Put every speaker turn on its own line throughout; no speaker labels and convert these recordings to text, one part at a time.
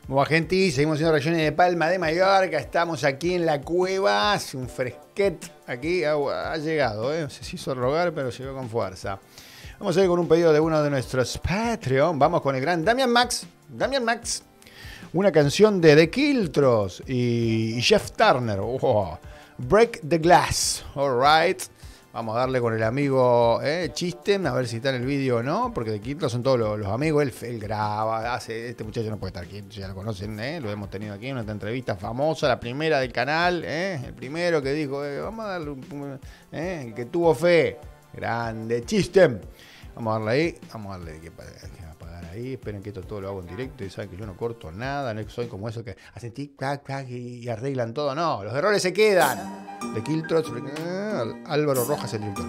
Buena gente, seguimos haciendo reacciones de Palma de Mallorca. Estamos aquí en la cueva. Hace un fresquet aquí. Ha llegado, se hizo rogar, pero llegó con fuerza. Vamos a ir con un pedido de uno de nuestros Patreon. Vamos con el gran Damian Max. Una canción de The Kiltros y Jeff Turner. Oh, Break the Glass. Alright. Vamos a darle con el amigo Chisten, a ver si está en el vídeo o no, porque The Kiltros son todos los amigos, él graba, hace, este muchacho no puede estar aquí, ya lo conocen, lo hemos tenido aquí en una entrevista famosa, la primera del canal, el primero que dijo, vamos a darle el que tuvo fe, grande Chisten. Vamos a darle ahí, vamos a darle que apagar ahí, esperen que esto todo lo hago en directo y saben que yo no corto nada, no soy como eso que hacen tic, tac, tac y arreglan todo, no, los errores se quedan. The Kiltros, Álvaro Rojas el director.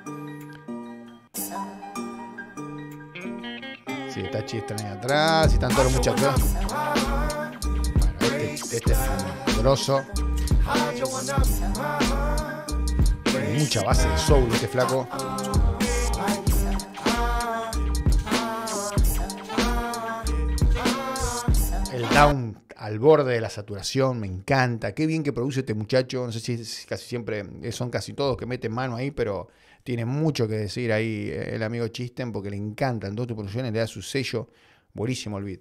Sí, está Chisten ahí atrás, y están todos los muchachos. Bueno, este es grosso. Tiene mucha base de soul este flaco. El down al borde de la saturación, me encanta. Qué bien que produce este muchacho. No sé si es casi siempre, son casi todos que meten mano ahí, pero tiene mucho que decir ahí el amigo Chisten, porque le encanta. En todas tus producciones le da su sello. Buenísimo el beat.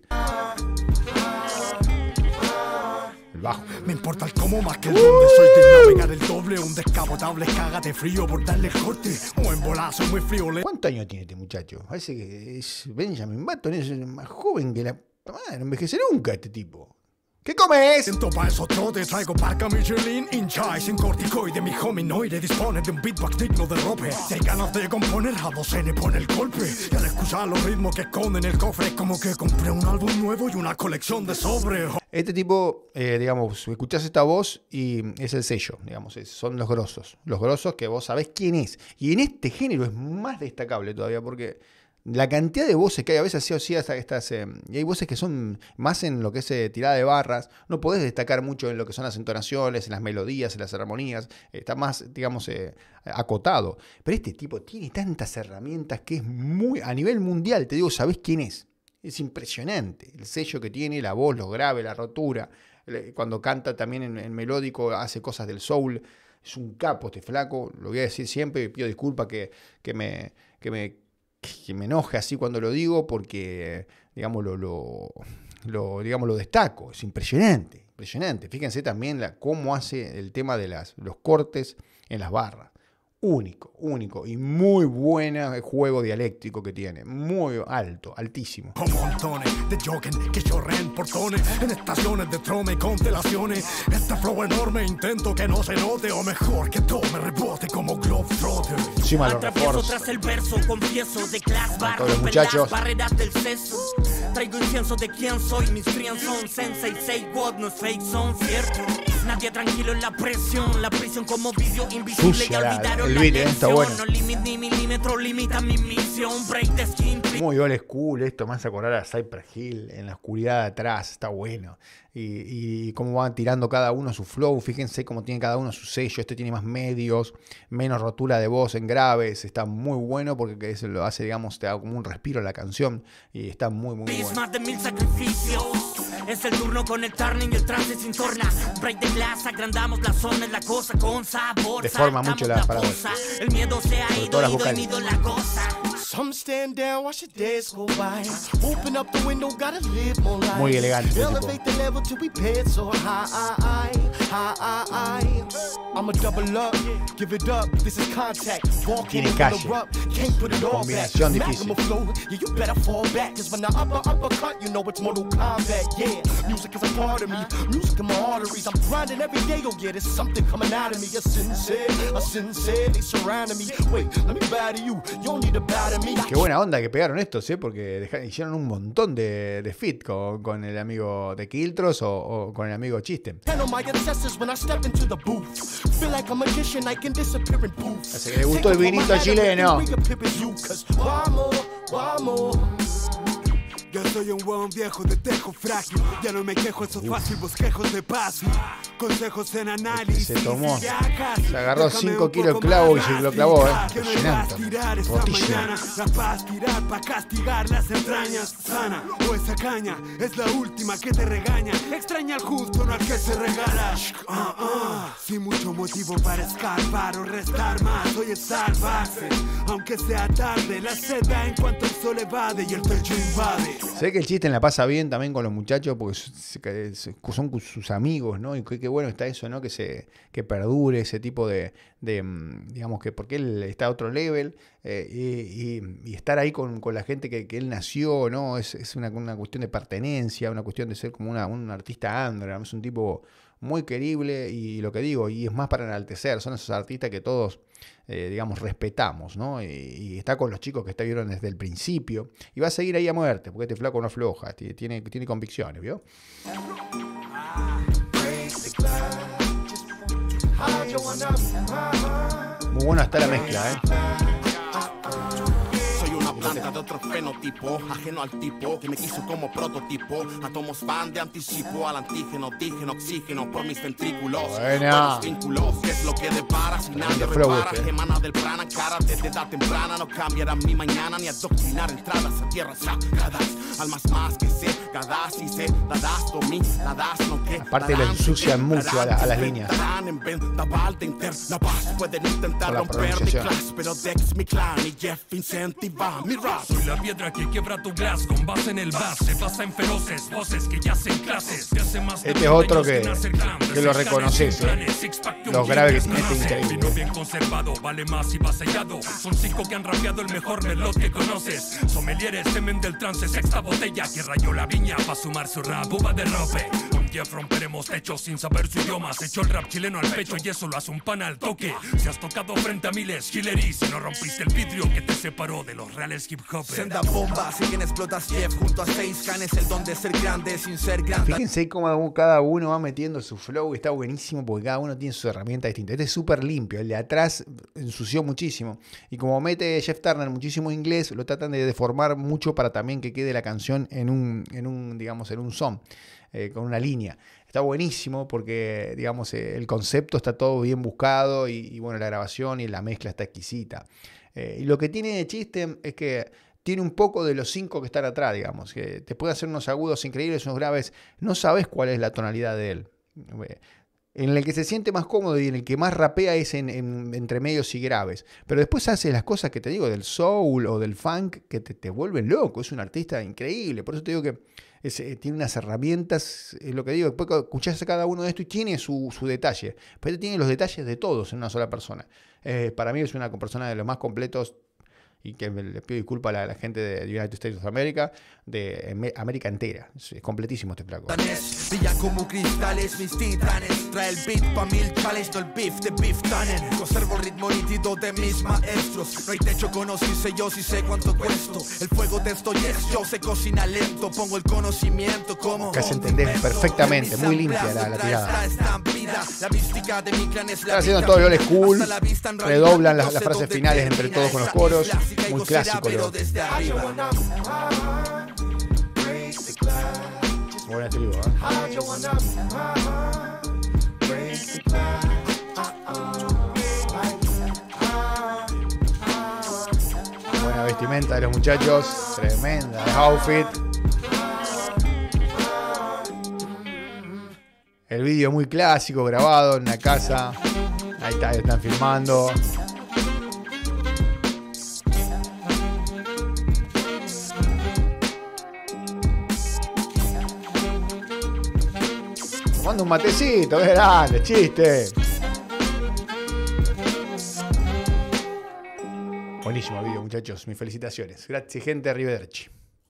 El bajo.
Me importa el cómo más que el dónde. Soy de navegar el doble. Un descapotable cágate frío por darle corte. O en bolazo muy frío.
¿Cuántos años tiene este muchacho? Parece que es Benjamin Button, es más joven que la... Madre, no envejece nunca este tipo. ¿Qué comes?
Siento pa' esos trotes, traigo parca Michelin, hincha y sin corticoide. Mi hominoide dispone de un beatbox digno de rope. Si hay ganas de componer, a 2N pone el golpe. Y al escuchar los ritmos que esconden el cofre, es como que compré un álbum nuevo y una colección de sobres.
Este tipo, digamos, escuchás esta voz y es el sello, digamos, son los grosos. Los grosos que vos sabés quién es. Y en este género es más destacable todavía porque... la cantidad de voces que hay, a veces sí o sí, y hay voces que son más en lo que es tirada de barras, no podés destacar mucho en lo que son las entonaciones, en las melodías, en las armonías, está más, digamos, acotado. Pero este tipo tiene tantas herramientas que es muy, a nivel mundial, te digo, sabés quién es. Es impresionante el sello que tiene, la voz, los graves, la rotura, cuando canta también en melódico, hace cosas del soul, es un capo este flaco, lo voy a decir siempre, y pido disculpas que me enoje así cuando lo digo, porque digamos lo destaco. Es impresionante. Fíjense también cómo hace el tema de los cortes en las barras. Único y muy buena juego dialéctico que tiene. Muy alto, altísimo.
Con montones de jogging que chorren portones en estaciones de trome y constelaciones. Este flow enorme intento que no se note, o mejor que todo me rebote como Globetrotter.
Encima lo refuerzo.
Tras el verso, confieso de class bar,
todos los muchachos.
Barreras del seso. Traigo incienso de quién soy, mis friends son sensei, say what, no es fake, son cierto. Nadie tranquilo en la prisión como vídeo invisible.
Sucia,
y olvidaron
el beat, está bueno.
No límite ni milímetro, limita mi misión. Break the skin.
Muy old school esto, más acordar a Cypress Hill en la oscuridad de atrás, está bueno. Y cómo van tirando cada uno su flow, fíjense cómo tiene cada uno su sello. Este tiene más medios, menos rotura de voz en graves, está muy bueno porque eso lo hace, digamos, te da como un respiro a la canción y está muy bueno.
Más de 1000 sacrificios. Es el turno con el turning y el trance sin torna. Break the glass, agrandamos la zona, es la cosa con sabor.
Deforma mucho las palabras.
El miedo se ha ido, ido la cosa.
Some stand down, watch the days go by. Open up the window, gotta live more life.
Muy elegante.
Elevate the level till we paid so high. I'ma double up, give it up. This is contact. Walking in the rub, can't put it all back.
Combinación difícil.
Yeah, you better fall back, cause when I uppercut, you know it's Mortal Kombat. Yeah, music is a part of me, music in my arteries. I'm grinding every day, oh yeah, there's something coming out of me. A sensei, they surrounding me. Wait, let me bow to you, you don't need to bow to me.
Qué buena onda que pegaron estos, porque hicieron un montón de fit con el amigo de Kiltros o con el amigo Chisten. Así que le gustó el vinito chileno.
Yo soy un buen viejo de tejo frágil. Ya no me quejo, eso es fácil, bosquejos de paz. Consejos en análisis.
Se tomó,
si viajas,
se agarró
déjame
5
un
kilos de
poco
clavo y
más
se lo clavó,
masticar, que no le vas a tirar esta
Fortísimo.
mañana. La paz tirar pa' castigar las entrañas. Sana, o esa caña es la última que te regaña. Extraña al justo, no al que se regala. Sin mucho motivo para escarbar o restar más. Hoy es salvarse, aunque sea tarde. La sed da en cuanto el sol evade y el techo invade.
Sé que el chiste la pasa bien también con los muchachos porque son sus amigos, ¿no? Y qué bueno está eso, ¿no? Que perdure ese tipo de digamos que porque él está a otro level y estar ahí con la gente que él nació, ¿no? Es una cuestión de pertenencia, una cuestión de ser como un artista underground. Es un tipo muy querible y lo que digo, y es más para enaltecer, son esos artistas que todos, digamos, respetamos, ¿no? Y está con los chicos que estuvieron desde el principio y va a seguir ahí a muerte, porque este flaco no afloja, tiene convicciones, ¿vio? Muy buena está la mezcla, ¿eh?
Planta de otro fenotipo, ajeno al tipo que me quiso como prototipo. Átomos van de anticipo al antígeno, dígeno, oxígeno por mis ventrículos.
Buena.
Buenos vínculos, que es lo que depara si nadie repara. Emana del prana, cara desde edad temprana. No cambiará mi mañana ni adoctrinar entradas a tierras sagradas. Almas más que sé, gadas y sé, dadas dominadas, no que.
Aparte le ensucian mucho a las líneas.
Pueden intentar romper mi clase, pero Dex mi clan y Jeff incentiva.
Soy la piedra que quiebra tu glass con base en el base, basa en feroces voces que ya hacen clases.
Este es otro que lo reconoces, los graves que tiene este increíble.
Vino bien conservado, vale más y va sellado. Son 5 que han rapeado el mejor melod que conoces. Sommeliers, semen del trance, sexta botella que rayó la viña pa' sumar su rap, uva de rope. Con Jeff romperemos techos sin saber su idioma. Se echó el rap chileno al pecho y eso lo hace un pan al toque. Si has tocado frente a miles, Hillary, si no rompiste el vidrio que te separó de los reales hip hop.
Senda bomba, si bien explotas Jeff junto a 6 canes, el don de ser grande sin ser grande.
Fíjense cómo cada uno va metiendo su flow, está buenísimo porque cada uno tiene su herramienta distinta. Este es súper limpio, el de atrás ensució muchísimo. Y como mete Jeff Turner muchísimo inglés, lo tratan de deformar mucho para también que quede la canción en un son, con una línea. Está buenísimo porque, digamos, el concepto está todo bien buscado y bueno, la grabación y la mezcla está exquisita. Y lo que tiene de chiste es que tiene un poco de los 5 que están atrás, digamos, que te puede hacer unos agudos increíbles, unos graves, no sabes cuál es la tonalidad de él. En el que se siente más cómodo y en el que más rapea es entre medios y graves. Pero después hace las cosas que te digo, del soul o del funk, que te vuelven loco. Es un artista increíble. Por eso te digo que tiene unas herramientas, es lo que digo, después escuchás a cada uno de estos y tiene su detalle. Pero tiene los detalles de todos en una sola persona. Para mí es una persona de los más completos. Y que le pido disculpas a la gente de United States of America, de América entera. Es completísimo este flaco.
Brilla como cristales mis titanes. Trae el beat pa' 1000 chales, no el beef de beef tannen. Conservo el ritmo nítido de mis maestros. No hay techo, conocí yo sí sé cuánto cuesto. El fuego de esto yes, yo se cocina lento. Pongo el conocimiento como
que se entender perfectamente, muy limpia la tirada.
La mística de mi clan es la.
Están haciendo todo el old school, redoblan las frases finales entre todos con los coros. Muy clásico, buena tribu, Buena vestimenta de los muchachos, tremenda outfit. El vídeo muy clásico, grabado en una casa. Ahí está, están filmando. Tomando un matecito, es grande, chiste. Buenísimo video, muchachos. Mis felicitaciones. Gracias, gente. Arrivederci.